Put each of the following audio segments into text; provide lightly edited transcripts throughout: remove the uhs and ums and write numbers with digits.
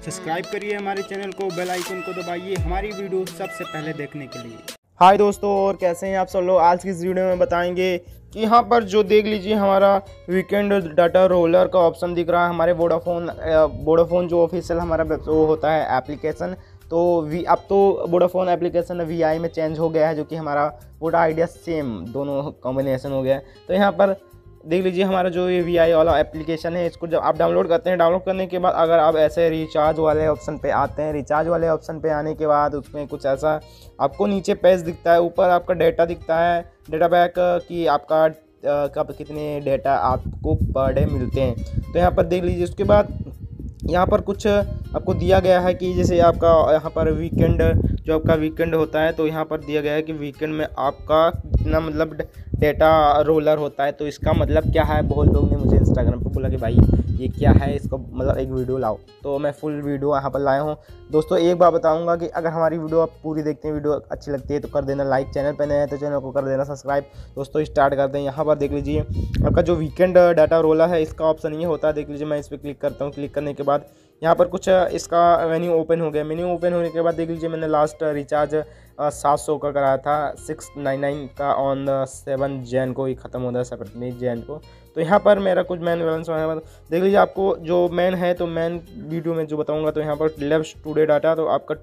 Subscribe करिए हमारे channel को, बेल आइकन को दबाइए हमारी वीडियो सबसे पहले देखने के लिए। हाय दोस्तों, और कैसे हैं आप सब लोग। आज की इस वीडियो में बताएंगे कि यहाँ पर जो देख लीजिए हमारा वीकेंड डाटा रोलर का ऑप्शन दिख रहा है हमारे वोडाफोन जो ऑफिशियल हमारा वो होता है एप्लीकेशन। तो अब तो वोडाफोन एप्लीकेशन वीआई में चेंज हो गया है, जो कि हमारा वोडा आइडिया सेम दोनों कॉम्बिनेशन हो गया है। तो यहाँ पर देख लीजिए हमारा जो ये वीआई वाला एप्लीकेशन है, इसको जब आप डाउनलोड करते हैं, डाउनलोड करने के बाद अगर आप ऐसे रिचार्ज वाले ऑप्शन पे आते हैं, रिचार्ज वाले ऑप्शन पे आने के बाद उसमें कुछ ऐसा आपको नीचे पेज दिखता है, ऊपर आपका डेटा दिखता है, डेटा पैक कि आपका कब कितने डेटा आपको पर डे मिलते हैं। तो यहाँ पर देख लीजिए। उसके बाद यहाँ पर कुछ आपको दिया गया है कि जैसे आपका यहाँ पर वीकेंड जो आपका वीकेंड होता है, तो यहाँ पर दिया गया है कि वीकेंड में आपका कितना मतलब डेटा रोलर होता है। तो इसका मतलब क्या है, बहुत लोग ने मुझे इंस्टाग्राम पर बोला कि भाई ये क्या है, इसको मतलब एक वीडियो लाओ। तो मैं फुल वीडियो यहाँ पर लाया हूँ। दोस्तों एक बार बताऊँगा कि अगर हमारी वीडियो आप पूरी देखते हैं, वीडियो अच्छी लगती है तो कर देना लाइक, चैनल पर नए हैं तो चैनल को कर देना सब्सक्राइब। दोस्तों स्टार्ट करते हैं। यहाँ पर देख लीजिए आपका जो वीकेंड डाटा रोलर है, इसका ऑप्शन ये होता है। देख लीजिए मैं इस पर क्लिक करता हूँ। क्लिक करने के बाद यहाँ पर कुछ इसका मेन्यू ओपन हो गया। मेन्यू ओपन होने के बाद देख लीजिए मैंने लास्ट रिचार्ज 700 का कराया था, 699 का ऑन 7 जैन को ही ख़त्म होता है, 17 जैन को। तो यहाँ पर मेरा कुछ मैन बैलेंस होने के बाद देख लीजिए आपको जो मैन है, तो मैन वीडियो में जो बताऊँगा। तो यहाँ पर लेफ्ट टुडे डाटा, तो आपका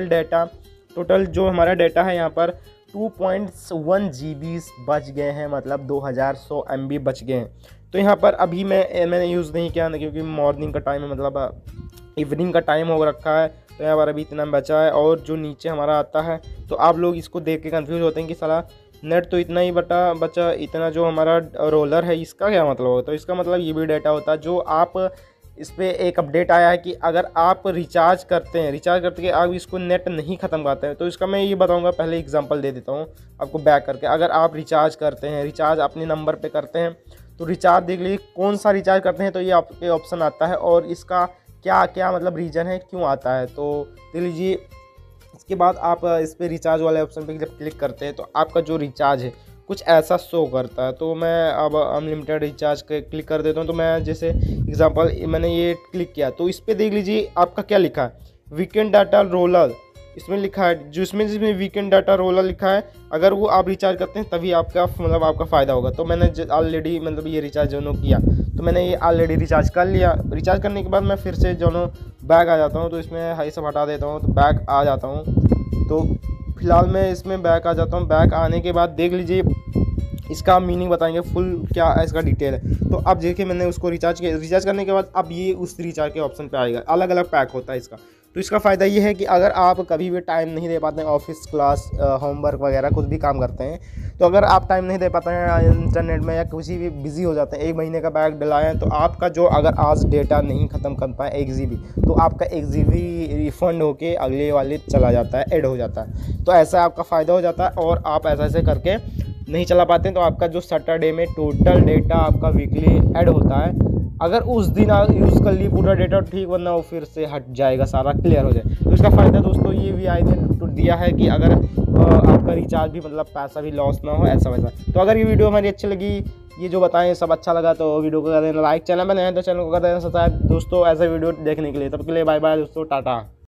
टोटल जो हमारा डाटा है यहाँ पर 2.1 GB बच गए हैं, मतलब 2100 MB बच गए हैं। तो यहाँ पर अभी मैंने यूज़ नहीं किया ना, क्योंकि मॉर्निंग का टाइम है, मतलब इवनिंग का टाइम हो रखा है। तो यहाँ पर अभी इतना बचा है। और जो नीचे हमारा आता है, तो आप लोग इसको देख के कंफ्यूज होते हैं कि साला नेट तो इतना ही बचा, इतना जो हमारा रोलर है इसका क्या मतलब होगा। तो इसका मतलब ये भी डाटा होता है जो आप इस पर एक अपडेट आया है कि अगर आप रिचार्ज करते हैं, रिचार्ज करके आप इसको नेट नहीं ख़त्म करते हैं। तो इसका मैं ये बताऊंगा, पहले एग्जांपल दे देता हूँ आपको बैक करके। अगर आप रिचार्ज करते हैं, रिचार्ज अपने नंबर पे करते हैं, तो रिचार्ज देख लीजिए कौन सा रिचार्ज करते हैं, तो ये आपके ऑप्शन आता है और इसका क्या क्या मतलब रीज़न है, क्यों आता है। तो देख लीजिए इसके बाद आप इस पर रिचार्ज वाले ऑप्शन पे जब क्लिक करते हैं, तो आपका जो रिचार्ज है कुछ ऐसा शो करता है। तो मैं अब अनलिमिटेड रिचार्ज के क्लिक कर देता हूँ। तो मैं जैसे एग्जांपल मैंने ये क्लिक किया, तो इस पर देख लीजिए आपका क्या लिखा है, वीकेंड डाटा रोलर इसमें लिखा है। जिसमें वीकेंड डाटा रोलर लिखा है, अगर वो आप रिचार्ज करते हैं तभी आपका मतलब आपका फ़ायदा होगा। तो मैंने ऑलरेडी मतलब ये रिचार्ज जो किया, तो मैंने ये ऑलरेडी रिचार्ज कर लिया। रिचार्ज करने के बाद मैं फिर से जो बैक आ जाता हूँ, तो इसमें हाई सब हटा देता हूँ, तो बैक आ जाता हूँ। तो फिलहाल मैं इसमें बैक आ जाता हूँ। बैक आने के बाद देख लीजिए इसका मीनिंग बताएंगे फुल क्या इसका डिटेल है। तो अब देखिए मैंने उसको रिचार्ज किया, रिचार्ज करने के बाद अब ये उस रिचार्ज के ऑप्शन पे आएगा। अलग अलग पैक होता है इसका। तो इसका फ़ायदा ये है कि अगर आप कभी भी टाइम नहीं दे पाते हैं, ऑफिस क्लास होमवर्क वगैरह कुछ भी काम करते हैं, तो अगर आप टाइम नहीं दे पाते हैं इंटरनेट में या किसी भी बिजी हो जाते हैं, 1 महीने का बैग डलाएं, तो आपका जो अगर आज डेटा नहीं ख़त्म कर पाए 1 GB, तो आपका 1 GB रिफ़ंड होके अगले वाले चला जाता है, ऐड हो जाता है। तो ऐसा आपका फ़ायदा हो जाता है। और आप ऐसे करके नहीं चला पाते हैं, तो आपका जो सैटरडे में टोटल डेटा आपका वीकली ऐड होता है। अगर उस दिन आप यूज़ कर लिए पूरा डेटा ठीक, वरना वो फिर से हट जाएगा, सारा क्लियर हो जाए। तो इसका फ़ायदा दोस्तों ये वीआई ने दिया है कि अगर आपका रिचार्ज भी मतलब पैसा भी लॉस ना हो, ऐसा वैसा। तो अगर ये वीडियो हमारी अच्छी लगी, ये जो बताएं सब अच्छा लगा, तो वीडियो को कर देना लाइक, चैनल पर नए हैं तो चैनल को कर देना सब्सक्राइब। दोस्तों ऐसा वीडियो देखने के लिए, तब के लिए बाय बाय दोस्तों, टाटा।